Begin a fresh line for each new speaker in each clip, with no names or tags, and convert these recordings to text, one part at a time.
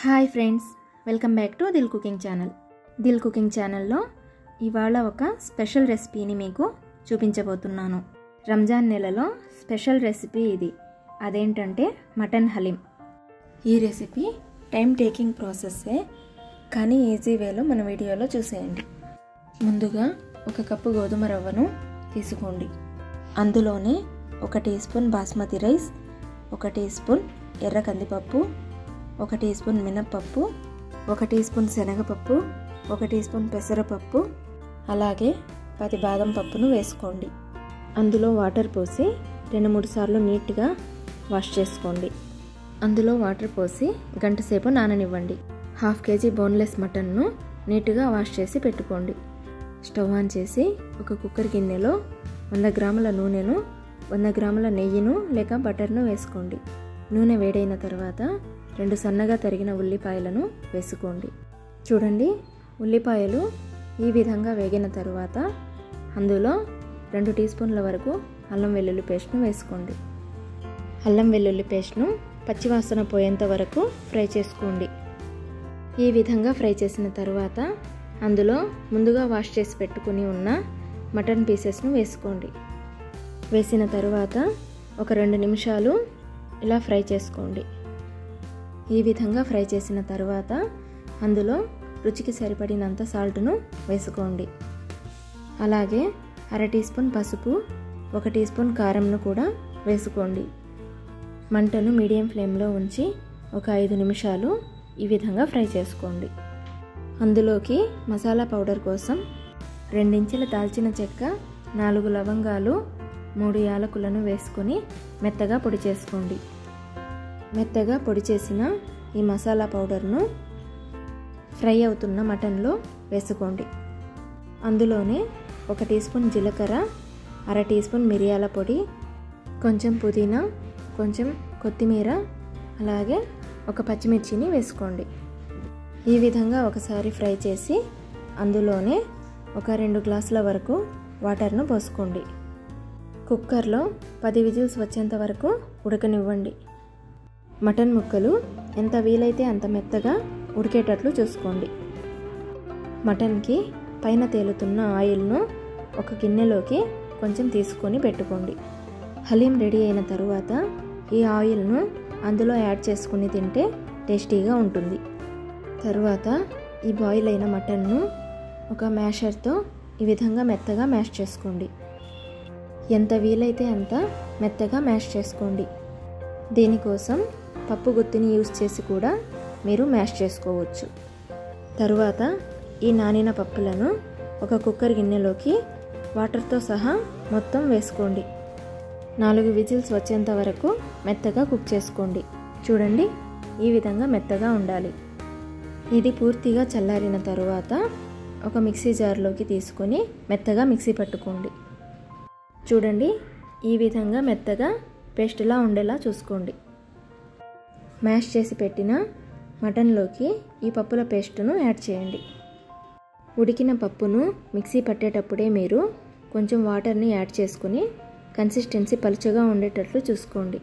Hi friends, welcome back to Dil cooking channel. Dil cooking ఛానల్లో ఇవాళ ఒక స్పెషల్ రెసిపీని మీకు చూపించబోతున్నాను. రంజాన్ నెలలో స్పెషల్ రెసిపీ ఇది. అదేంటంటే మటన్ హలీం. ఈ రెసిపీ టైం టేకింగ్ ప్రాసెస్సే, కానీ ఈజీ వేలో మన వీడియోలో చూసేయండి. ముందుగా 1 కప్పు గోధుమ రవ్వను తీసుకోండి. అందులోనే 1 teaspoon basmati rice, 1 teaspoon ఎర్ర కందిపప్పు, 1 టీ స్పూన్ మినప్పప్పు, 1 టీ స్పూన్ శనగపప్పు, 1 టీ స్పూన్ పెసరపప్పు, అలాగే 10 బాదం పప్పును వేసుకోండి. అందులో వాటర్ పోసి 2-3 సార్లు నీట్గా వాష్ చేసుకోండి. అందులో వాటర్ పోసి గంట సేపు నాననివ్వండి. 1/2 కేజీ బోన్లెస్ మటన్ను నీట్గా వాష్ చేసి పెట్టుకోండి. స్టవ్ ఆన్ చేసి ఒక కుక్కర్ గిన్నెలో 100 గ్రాముల నూనెను, 100 గ్రాముల నెయ్యిను లేక బటర్ను వేసుకోండి. నూనె వేడైన తర్వాత 2 సన్నగా తరిగిన ఉల్లిపాయలను వేసుకోండి. చూడండి, ఉల్లిపాయలు ఈ విధంగా వేగిన తర్వాత అందులో 2 టీ స్పూన్ల వరకు అల్లం వెల్లుల్లి పేస్ట్ను వేసుకోండి. అల్లం వెల్లుల్లి పేస్ట్ను పచ్చివాసన పోయేంత వరకు ఫ్రై చేసుకోండి. ఈ విధంగా ఫ్రై చేసిన తర్వాత అందులో ముందుగా వాష్ చేసి పెట్టుకుని ఉన్న మటన్ పీసెస్ను వేసుకోండి. వేసిన తర్వాత ఒక 2 నిమిషాలు ఇలా ఫ్రై చేసుకోండి. ఈ విధంగా ఫ్రై చేసిన తర్వాత అందులో రుచికి సరిపడినంత సాల్ట్ను వేసుకోండి. అలాగే 1/2 టీ స్పూన్ పసుపు, 1 టీ స్పూన్ కారంను కూడా వేసుకోండి. మంటను మీడియం ఫ్లేమ్లో ఉంచి ఒక 5 నిమిషాలు ఈ విధంగా ఫ్రై చేసుకోండి. అందులోకి మసాలా పౌడర్ కోసం 2 ఇంచుల దాల్చిన చెక్క, 4 లవంగాలు, 3 యాలకులను వేసుకొని మెత్తగా పొడి చేసుకోండి. మెత్తగా పొడి చేసిన ఈ మసాలా పౌడర్ను ఫ్రై అవుతున్న మటన్లో వేసుకోండి. అందులోనే 1 టీ స్పూన్ జీలకర్ర, 1/2 టీ స్పూన్ మిరియాల పొడి, కొంచెం పుదీనా, కొంచెం కొత్తిమీర, అలాగే 1 పచ్చిమిర్చిని వేసుకోండి. ఈ విధంగా ఒకసారి ఫ్రై చేసి అందులోనే ఒక 2 గ్లాసుల వరకు వాటర్ను పోసుకోండి. కుక్కర్లో 10 విజిల్స్ వచ్చేంత వరకు ఉడకనివ్వండి. మటన్ ముక్కలు ఎంత వీలైతే అంత మెత్తగా ఉడికేటట్లు చూసుకోండి. మటన్కి పైన తేలుతున్న ఆయిల్ను ఒక గిన్నెలోకి కొంచెం తీసుకొని పెట్టుకోండి. హలీం రెడీ అయిన తరువాత ఈ ఆయిల్ను అందులో యాడ్ చేసుకుని తింటే టేస్టీగా ఉంటుంది. తరువాత ఈ బాయిల్ అయిన మటన్ను ఒక మ్యాషర్తో ఈ విధంగా మెత్తగా మ్యాష్ చేసుకోండి. ఎంత వీలైతే అంత మెత్తగా మ్యాష్ చేసుకోండి. దీనికోసం పప్పు గుత్తిని యూజ్ చేసి కూడా మీరు మ్యాష్ చేసుకోవచ్చు. తరువాత ఈ నానిన పప్పులను ఒక కుక్కర్ గిన్నెలోకి వాటర్తో సహా మొత్తం వేసుకోండి. 4 విజిల్స్ వచ్చేంత వరకు మెత్తగా కుక్ చేసుకోండి. చూడండి, ఈ విధంగా మెత్తగా ఉండాలి. ఇది పూర్తిగా చల్లారిన తరువాత ఒక మిక్సీ జార్లోకి తీసుకొని మెత్తగా మిక్సీ పట్టుకోండి. చూడండి, ఈ విధంగా మెత్తగా పేస్ట్లా ఉండేలా చూసుకోండి. మ్యాష్ చేసి పెట్టిన మటన్లోకి ఈ పప్పుల పేస్టును యాడ్ చేయండి. ఉడికిన పప్పును మిక్సీ పట్టేటప్పుడే మీరు కొంచెం వాటర్ని యాడ్ చేసుకుని కన్సిస్టెన్సీ పలుచగా ఉండేటట్లు చూసుకోండి.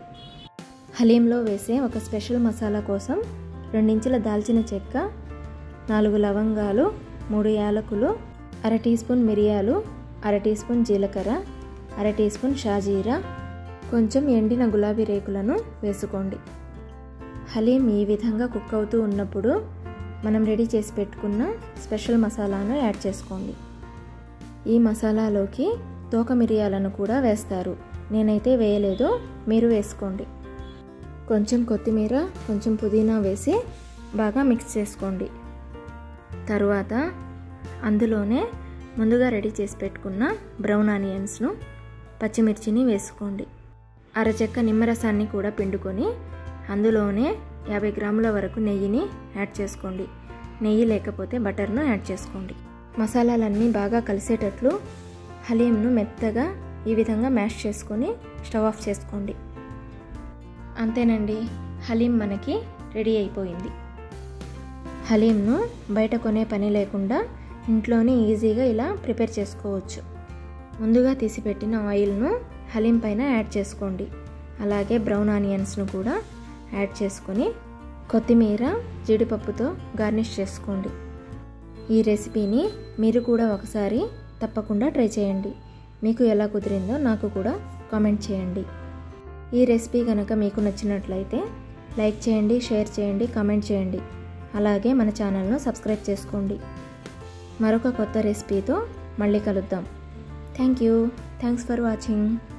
హలీంలో వేసే ఒక స్పెషల్ మసాలా కోసం 2 ఇంచుల దాల్చిన చెక్క, 4 లవంగాలు, 3 యాలకులు, 1/2 టీ స్పూన్ మిరియాలు, 1/2 టీ స్పూన్ జీలకర్ర, 1/2 టీ స్పూన్ షాజీరా, కొంచెం ఎండిన గులాబీ రేకులను వేసుకోండి. హలీం ఈ విధంగా కుక్ అవుతూ ఉన్నప్పుడు మనం రెడీ చేసి పెట్టుకున్న స్పెషల్ మసాలాను యాడ్ చేసుకోండి. ఈ మసాలాలోకి తోక మిరియాలను కూడా వేస్తారు. నేనైతే వేయలేదు, మీరు వేసుకోండి. కొంచెం కొత్తిమీర, కొంచెం పుదీనా వేసి బాగా మిక్స్ చేసుకోండి. తరువాత అందులోనే ముందుగా రెడీ చేసి పెట్టుకున్న బ్రౌన్ ఆనియన్స్ను, పచ్చిమిర్చిని వేసుకోండి. 1/2 చెక్క నిమ్మరసాన్ని కూడా పిండుకొని అందులోనే 50 గ్రాముల వరకు నెయ్యిని యాడ్ చేసుకోండి. నెయ్యి లేకపోతే బటర్ను యాడ్ చేసుకోండి. మసాలాలన్నీ బాగా కలిసేటట్లు హలీంను మెత్తగా ఈ విధంగా మ్యాష్ చేసుకొని స్టవ్ ఆఫ్ చేసుకోండి. అంతేనండి, హలీం మనకి రెడీ అయిపోయింది. హలీంను బయట కొనే పని లేకుండా ఇంట్లోనే ఈజీగా ఇలా ప్రిపేర్ చేసుకోవచ్చు. ముందుగా తీసిపెట్టిన ఆయిల్ను హలీం పైన యాడ్ చేసుకోండి. అలాగే బ్రౌన్ ఆనియన్స్ను కూడా యాడ్ చేసుకొని కొత్తిమీర జీడిపప్పుతో గార్నిష్ చేసుకోండి. ఈ రెసిపీని మీరు కూడా ఒకసారి తప్పకుండా ట్రై చేయండి. మీకు ఎలా కుదిరిందో నాకు కూడా కామెంట్ చేయండి. ఈ రెసిపీ కనుక మీకు నచ్చినట్లయితే లైక్ చేయండి, షేర్ చేయండి, కామెంట్ చేయండి. అలాగే మన ఛానల్ను సబ్స్క్రైబ్ చేసుకోండి. మరొక కొత్త రెసిపీతో మళ్ళీ కలుద్దాం. Thanks for watching.